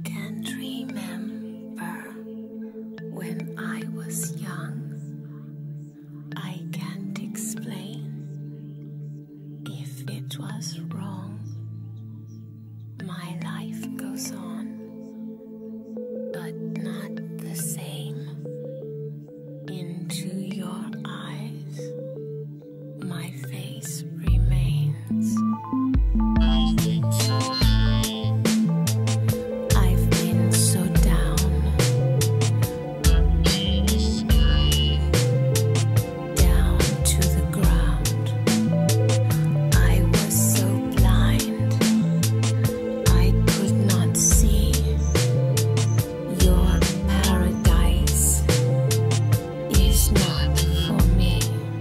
can't remember when I was young. I can't explain if it was wrong. My life goes on, but not the same. Into your eyes, my face remains. I've been so down, down to the ground. I was so blind, I could not see. Your paradise is not for me.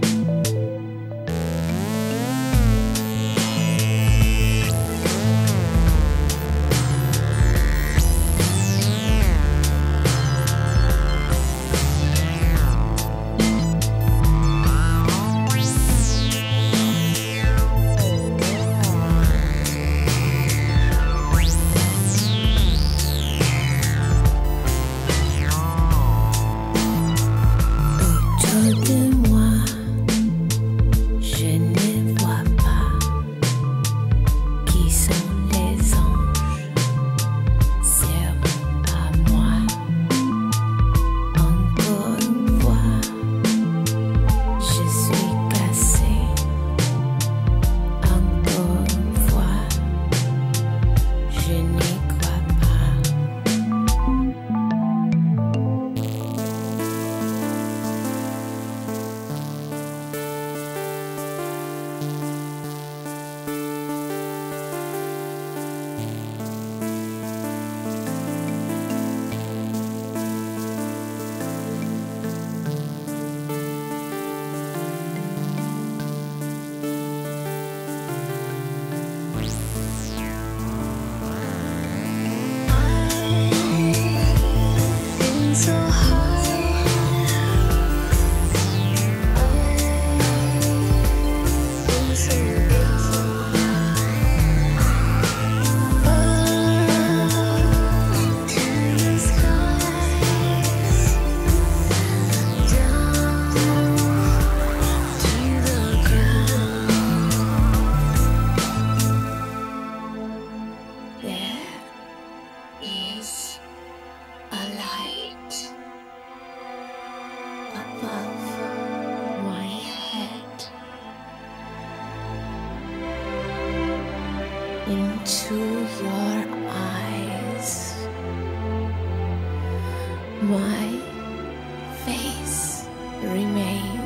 Autour de moi, je ne vois pas qui sont les anges, sûrement pas moi. Encore une fois, je suis cassée. Encore une fois, je n'y crois pas. So high, so up to the skies, down to the ground. There is a light above my head. Into your eyes, my face remains.